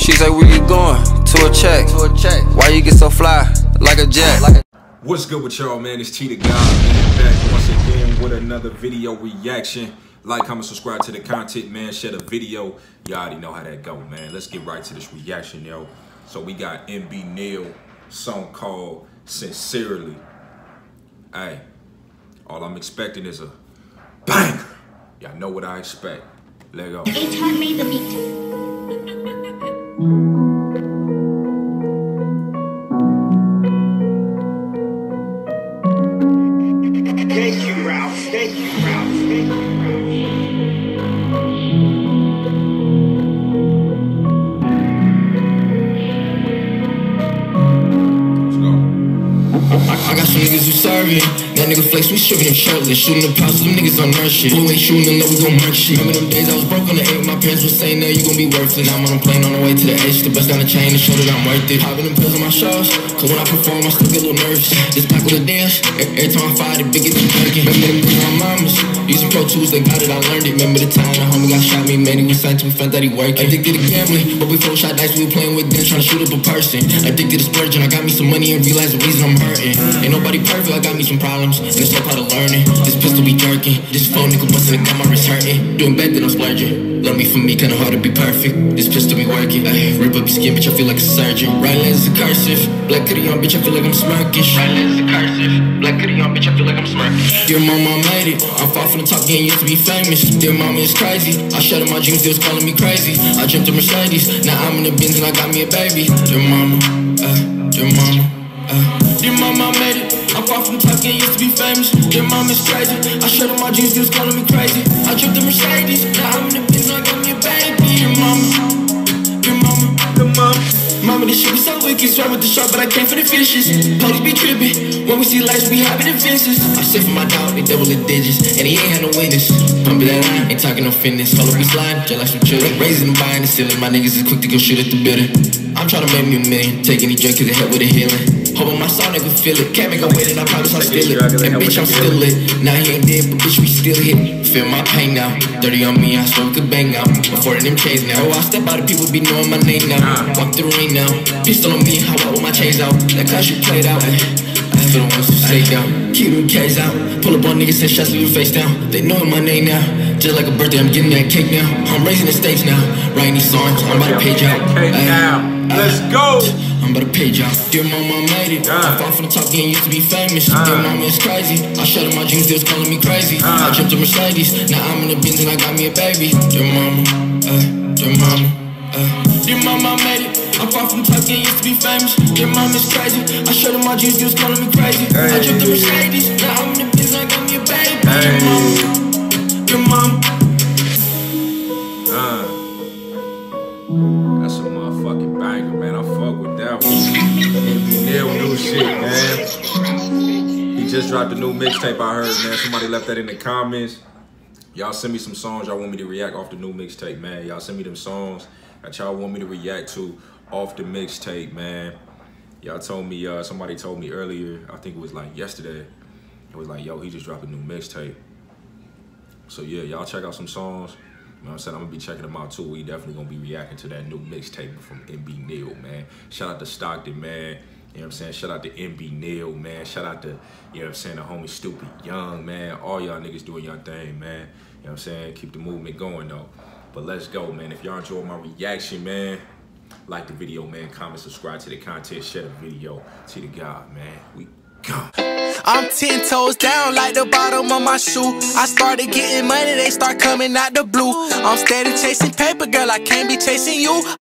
She's like, where you going? To a check. Why you get so fly? Like a jet. What's good with y'all, man? It's Cheetah God, man. Back once again with another video reaction. Like, comment, subscribe to the content, man. Share the video. You already know how that go, man. Let's get right to this reaction, yo. So we got MB Neil, song called Sincerely. Hey, all I'm expecting is a banger. Y'all know what I expect. Let go. H-Hart made the beat. Thank you, Ralph. Thank you, Ralph. Thank you, I got some niggas who serving. That nigga flex, we stripping them shirtless. Shooting the pops, them niggas on nerd shit. Who ain't shooting them, know we gon' murk shit. Remember them days I was broke on the 8. My parents were saying that you gon' be worthless. Now I'm on a plane on the way to the edge. The bust down the chain to show that I'm worth it. Popping them pills on my shows, cause when I perform I still get a little nervous. This pack with a dance, every time I fire the big get them perking. Remember them days my mamas using Pro Tools, they got it, I learned it. Remember the time the homie got shot, me man, he was signed to me, found that he worked. Addicted to gambling, but we full shot dice, we were playing with guns, trying to shoot up a person. Addicted to splurging, I got me some money and realized the reason I'm hurting. Ain't nobody perfect, I got me some problems, and it's no part of learning. This pistol be jerking, this phone nigga bustin', got my wrist hurting. Doing bad that I'm splurging, learn me from me, kinda hard to be perfect. This pistol be working, ay, rip up your skin, bitch, I feel like a surgeon. Right lens is a cursive, black hoodie on, bitch, I feel like I'm smirkish. Right lens is a cursive, black hoodie on, bitch, I feel like I'm smirkish. Dear mama, I made it, I'm far from the top, getting used to be famous. Dear mama, it's crazy, I shattered my dreams, they was calling me crazy. I dreamt of Mercedes, now I'm in the Benz and I got me a baby. Dear mama, dear mama, dear mama, I made it, I'm far from the top, getting used to be famous. Dear mama, it's crazy, I shattered my dreams, they was calling me crazy. I dreamt of Mercedes, now I'm in the Benz and I got me a baby. Dear mama, dear mama, dear mama. Mama, this shit be so wicked, swear with the shark, but I came for the fishes. Police be tripping, when we see lights, we hopping in fences. I said for my dog, they double the digits, and he ain't had no witness. Pump it that line, ain't talking no fitness. Call up, we slide, just like some children. Raising and buying the ceiling, my niggas is quick to go shoot at the building. I'm trying to make me a million, take any drug cause it help with the healing. Hoping my sound nigga feel it, can't make a wait and I promise I'll steal it. And bitch, I'm still lit, now he ain't dead, but bitch, we still hit. Feel my pain now, dirty on me, I stroke the bang out. Before them chains now, oh, I step out, the people be knowing my name now. Walk through the ring now, pistol on me, how I with my chains out. That class you played out, I feel the ones who stay down. Keep them K's out, pull up on niggas, send shots, leave them face down. They know my name now, just like a birthday, I'm getting that cake now. I'm raising the stakes now, writing these songs, I'm about to page out. Let's go! I'm about to page out. Dear mama, I made it. I'm far from the top, getting used to be famous. Dear mama, it's crazy. I shattered my dreams, they was calling me crazy. I dreamt of Mercedes, now I'm in the Benz and I got me a baby. Dear mama, dear mama, dear mama, I made it. I'm far from the top, getting used to be famous. Dear mama, it's crazy. I shattered my dreams, they was calling me crazy. I dreamt of Mercedes, now I'm in the Benz and I got me a baby. Dear mama, dear mama. That's a motherfucking banger, man. I fuck with that one. MB Neil, new shit, man. He just dropped a new mixtape, I heard, man. Somebody left that in the comments. Y'all send me some songs y'all want me to react off the new mixtape, man. Y'all send me them songs that y'all want me to react to off the mixtape, man. Y'all told me, somebody told me earlier, I think it was like yesterday, it was like, yo, he just dropped a new mixtape. So yeah, y'all check out some songs. You know what I'm saying? I'm gonna be checking them out too. We definitely gonna be reacting to that new mixtape from MB Neil, man. Shout out to Stockton, man. You know what I'm saying? Shout out to MB Neil, man. Shout out to, you know what I'm saying, the homie Stupid Young, man. All y'all niggas doing y'all thing, man. You know what I'm saying? Keep the movement going, though. But let's go, man. If y'all enjoyed my reaction, man, like the video, man. Comment, subscribe to the content, share the video. Cheetah God, man. We go. I'm 10 toes down like the bottom of my shoe. I started getting money, they start coming out the blue. I'm steady chasing paper, girl, I can't be chasing you.